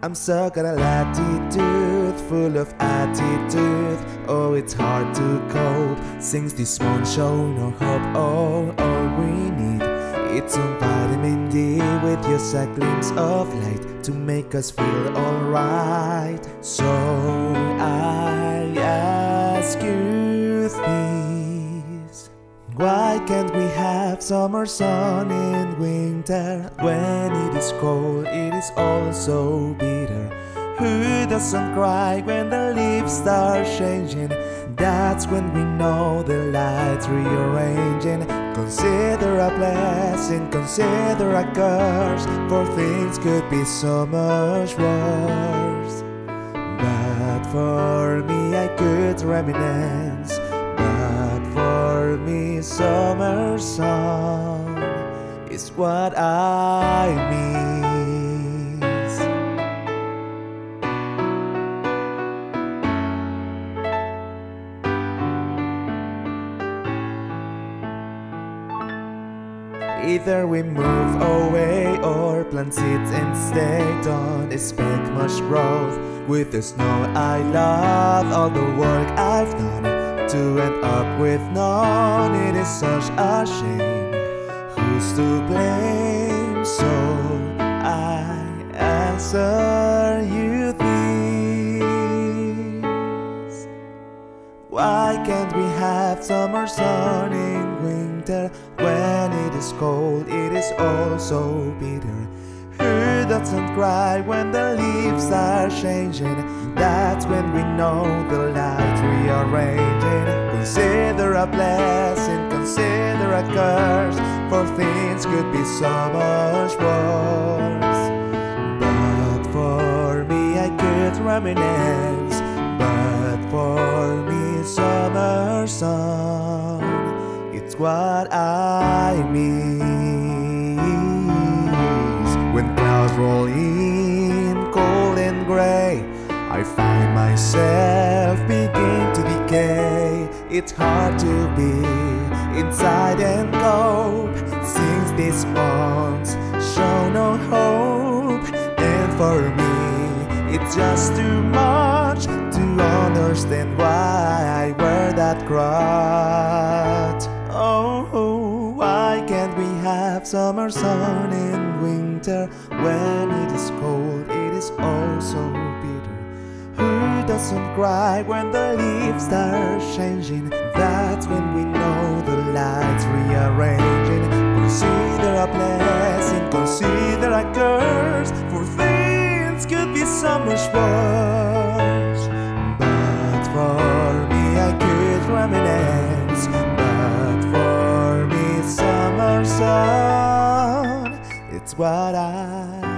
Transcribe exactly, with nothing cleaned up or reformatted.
I'm stuck at a latitude, full of attitude. Oh, it's hard to cope, since this won't show no hope. Oh, all we need, it's some vitamin D with just a glimpse of light to make us feel alright. So I ask you this: why can't we have summer sun in winter? When it is cold, it is also bitter. Who doesn't cry when the leaves start changing? That's when we know the light's rearranging. Consider a blessing, consider a curse, for things could be so much worse. But for me I could reminisce, but for me summer sun is what I miss. Either we move away or plant seeds and stay. Don't expect much growth with the snow. I love all the work I've done to end up with none. It is such a shame. Who's to blame? So I answer you this: why can't we have summer sun in winter? When it is cold, it is also bitter. Who doesn't cry when the leaves are changing? That's when we know the light rearranging. Consider a blessing, consider a curse, for things could be so much worse. But for me I could reminisce, but for me summer sun, it's what I miss. When clouds roll in, cold and gray, I find myself begin to decay. It's hard to be inside and cope, since these months show no hope. And for me, it's just too much to understand why I wear that cross. Oh, why can't we have summer sun in winter? When it is cold, it is also bitter. Who doesn't cry when the leaves start changing? That's when we know the light's rearranging. Consider a blessing, consider a curse, for things could be so much worse. But for me I could reminisce, but for me summer sun, it's what I